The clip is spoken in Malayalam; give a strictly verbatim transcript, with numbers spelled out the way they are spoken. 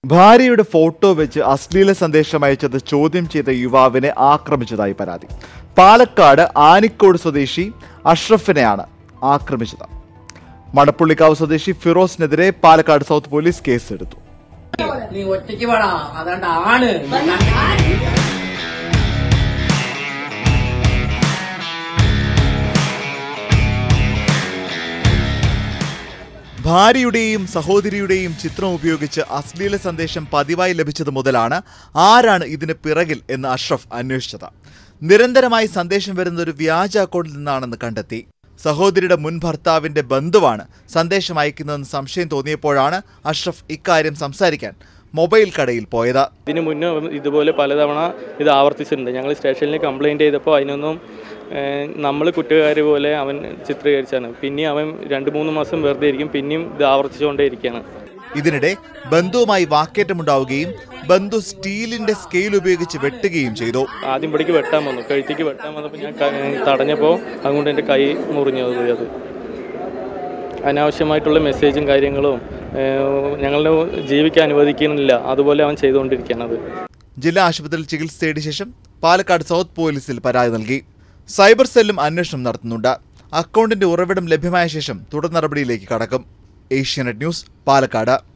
ഭാര്യയുടെ ഫോട്ടോ വെച്ച് അശ്ലീല സന്ദേശം അയച്ചത് ചോദ്യം ചെയ്ത യുവാവിനെ ആക്രമിച്ചതായി പരാതി. പാലക്കാട് ആനിക്കോട് സ്വദേശി അഷ്റഫിനെയാണ് ആക്രമിച്ചത്. മണപ്പുള്ളിക്കാവ് സ്വദേശി ഫിറോസിനെതിരെ പാലക്കാട് സൗത്ത് പോലീസ് കേസെടുത്തു. ഭാര്യയുടെയും സഹോദരിയുടെയും ചിത്രം ഉപയോഗിച്ച് അശ്ലീല സന്ദേശം പതിവായി ലഭിച്ചത് മുതലാണ് ആരാണ് ഇതിന് പിറകിൽ എന്ന് അഷ്റഫ് അന്വേഷിച്ചത്. നിരന്തരമായി സന്ദേശം വരുന്ന ഒരു വ്യാജ അക്കൗണ്ടിൽ നിന്നാണെന്ന് കണ്ടെത്തി. സഹോദരിയുടെ മുൻ ഭർത്താവിന്റെ ബന്ധുവാണ് സന്ദേശം അയക്കുന്നതെന്ന് സംശയം തോന്നിയപ്പോഴാണ് അഷ്റഫ് ഇക്കാര്യം സംസാരിക്കാൻ മൊബൈൽ കടയിൽ പോയത്. ഇതിനു മുന്നേ ഇതുപോലെ പലതവണ ഇത് ആവർത്തിച്ചിട്ടുണ്ട്. ഞങ്ങൾ സ്റ്റേഷനിൽ കംപ്ലൈൻറ്റ് ചെയ്തപ്പോൾ അതിനൊന്നും നമ്മൾ കുറ്റക്കാർ പോലെ അവൻ ചിത്രീകരിച്ചാണ്. പിന്നെയും അവൻ രണ്ട് മൂന്ന് മാസം വെറുതെ ഇരിക്കും, പിന്നെയും ഇത് ആവർത്തിച്ചുകൊണ്ടേ ഇരിക്കുകയാണ്. ഇതിനിടെ ബന്ധുവുമായി വാക്കേറ്റമുണ്ടാവുകയും ബന്ധു സ്റ്റീലിന്റെ സ്കെയിൽ ഉപയോഗിച്ച് വെട്ടുകയും ചെയ്തു. ആദ്യം പടിക്ക് വെട്ടാൻ വന്നു, കഴുത്തേക്ക് വെട്ടാൻ വന്നപ്പോൾ ഞാൻ തടഞ്ഞപ്പോൾ അതുകൊണ്ട് എൻ്റെ കൈ മുറിഞ്ഞു പോയി. അത് അനാവശ്യമായിട്ടുള്ള മെസ്സേജും കാര്യങ്ങളും ഞങ്ങളെ ജീവിക്കാൻ അനുവദിക്കുന്നില്ല, അതുപോലെ അവൻ ചെയ്തുകൊണ്ടിരിക്കുകയാണത്. ജില്ലാ ആശുപത്രിയിൽ ചികിത്സ തേടിയ ശേഷം പാലക്കാട് സൗത്ത് പോലീസിൽ പരാതി നൽകി. സൈബർ സെല്ലും അന്വേഷണം നടത്തുന്നുണ്ട്. അക്കൗണ്ടിന്റെ ഉറവിടം ലഭ്യമായ ശേഷം തുടർ നടപടിയിലേക്ക് കടക്കും. ഏഷ്യാനെറ്റ് ന്യൂസ്, പാലക്കാട്.